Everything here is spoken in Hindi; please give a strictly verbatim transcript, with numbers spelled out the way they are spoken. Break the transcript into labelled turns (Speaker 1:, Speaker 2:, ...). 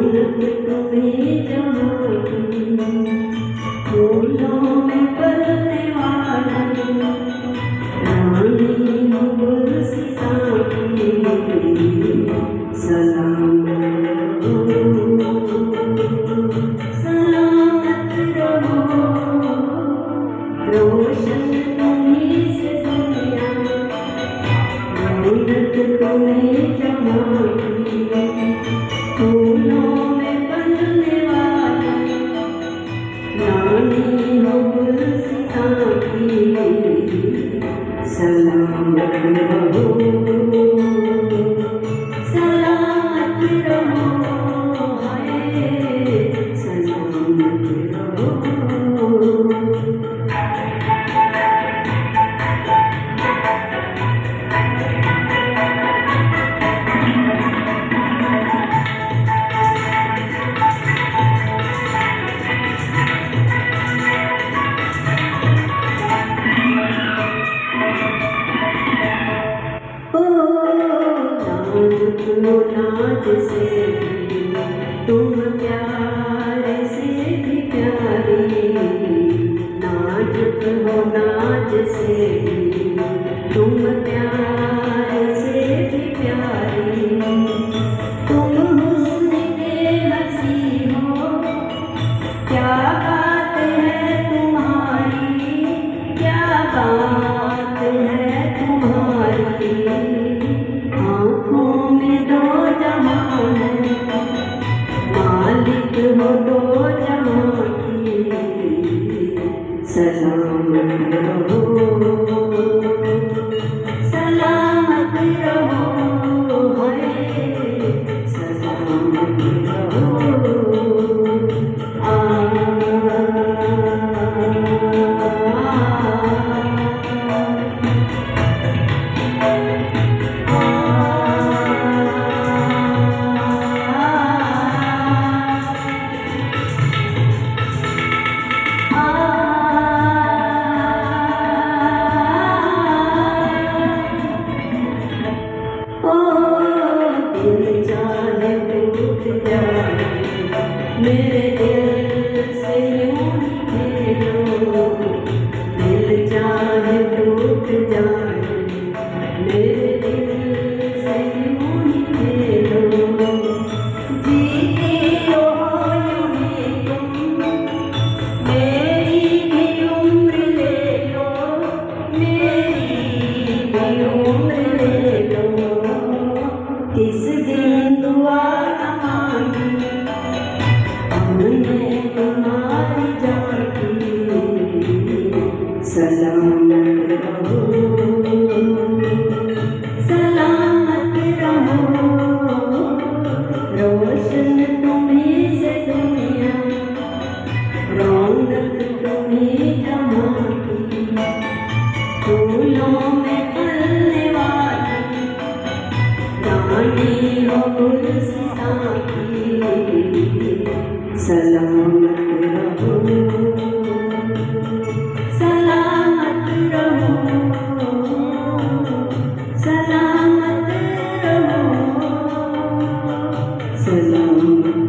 Speaker 1: रौनक तुम्हें जहाँ की, फूलों में पलने वाली रानी हो गुलसितां की। सलामत रहो, सलामत रहो, रोशन तुम्हीं से दुनिया, रौनक तुम्हें जहाँ की, फूलों में पलने वाली रानी हो गुलसितां की। सलामत रहो, सलामत रहो, हाय सलामत रहो। नाज से भी तुम प्यार से भी प्यारी, नाजुक हो नाज से भी तुम प्यार से भी प्यारी। तुम हुस्न के हंसी हो, क्या बात है तुम्हारी, क्या बात है तुम्हारी। आँखों में दो जहाँ है, मालिक हो दो जहाँ की। सलामत रहो, सलामत रहो, हाय सलामत रहो। आ दिल चाहे टूट जाए, मेरे दिल से यूं ही खेलो। दिल चाहे टूट जाए, मेरे दिल से यूं ही खेलो। जीती रहो यूं ही तुम, मेरी भी उम्र ले लो, मेरी भी उम्र ले लो। किस दिन दुआ न मांगी हमने तुम्हारी जान की। सलामत रहो, सलामत रहो, रोशन तुम्हीं से दुनिया, रौनक तुम्हीं जहाँ की। फूलों में पलने वाली रानी हो गुलसितां की। सलामत रहो, सलामत रहो, सलामत रहो, सलामत